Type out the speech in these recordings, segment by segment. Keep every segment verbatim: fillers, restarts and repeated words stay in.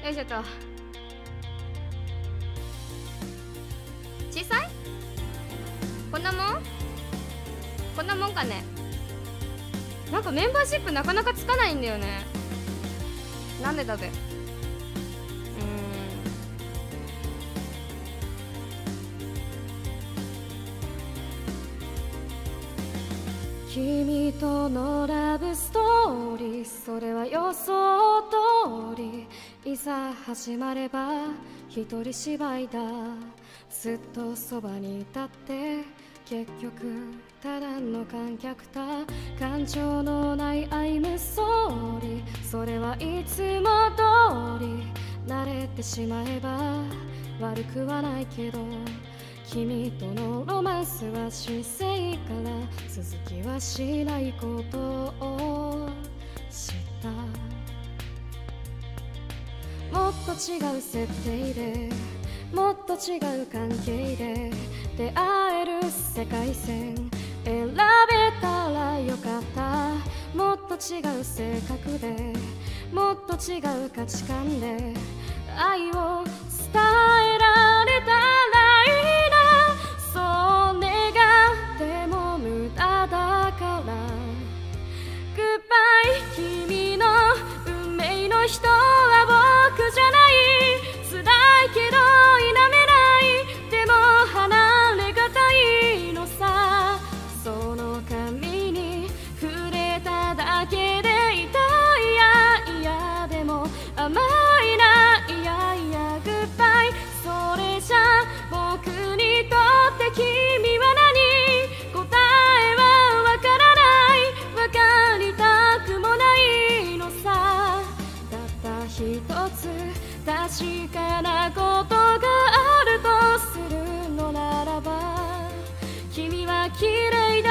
よいしょと。小さい？こんなもん？こんなもんかね。なんかメンバーシップなかなかつかないんだよね。なんでだべ。うーん。君とのラブストーリー、それは予想通り。いざ始まれば一人芝居だ。ずっとそばにいたって結局ただの観客だ。感情のないI'm sorry、それはいつも通り。慣れてしまえば悪くはないけど、君とのロマンスは神聖から続きはしないことを知った。もっと違う設定でもっと違う関係で出会える世界線選べたらよかった。もっと違う性格でもっと違う価値観で愛を伝えられたらいいな。そう願っても無駄だから Goodbye、 君の運命の人は僕じゃない。辛いけど否めない。でも離れがたいのさ。その髪に触れただけで痛い。いやいやでも甘いな。いやいや Goodbye、 それじゃ僕にとって君は何。答えはわからない。わかりたくもないのさ。たった一つ確かなことがあるとするのならば、君は綺麗だ。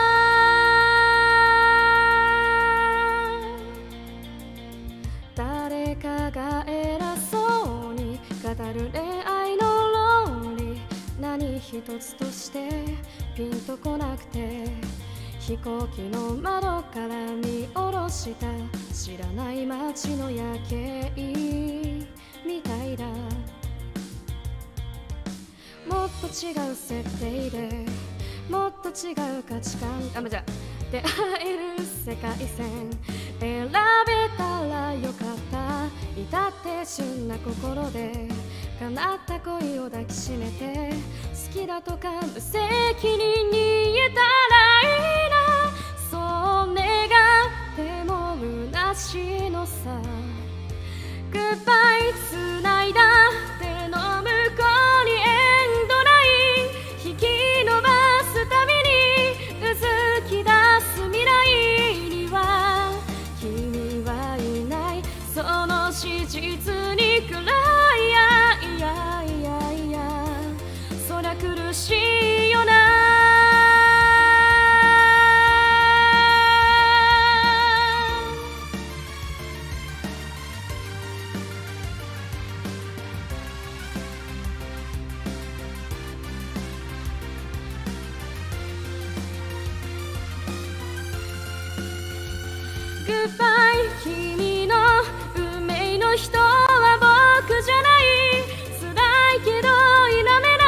誰かが偉そうに語る恋愛の論理、何一つとしてピンとこなくて、飛行機の窓から見下ろした知らない街の夜景みたいだ。もっと違う設定でもっと違う価値観、あ、まじゃ出会える世界線選べたらよかった。至って純な心で叶った恋を抱きしめて、好きだとか無責任に言えたらいいな。そう願っても虚しいのさ。 Goodbye、 繋いだ手の向こうにエンドライン引き伸ばすたびにうずき出す未来には君はいない。その史実に暗い。いやいやいやそりゃ苦しいよな。Goodbye、 君の運命の人は僕じゃない。辛いけど否めない。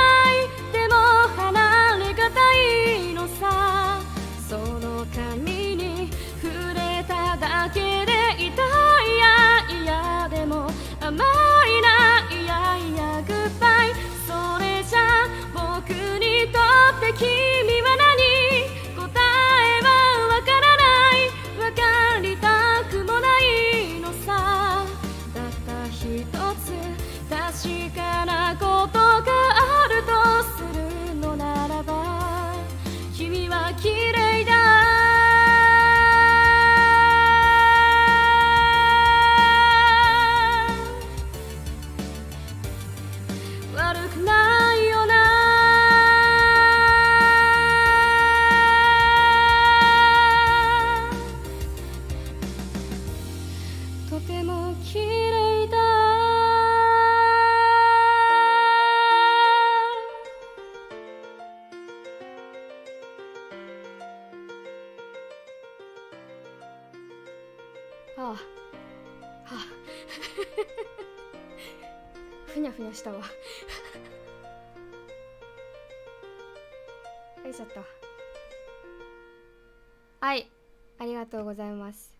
でも離れがたいのさ。その髪に触れただけで痛い。いやいやでも甘いな。いやいや Goodbye、 それじゃ僕にとって君は何。答えはわからない。わかりたくもないのさ。たった一つ確かなことがあるとするのならば、君は綺麗だ。悪くないよな。とても綺麗だ。はあ、はあふにゃふにゃしたわよいしょっと。はい、ありがとうございます。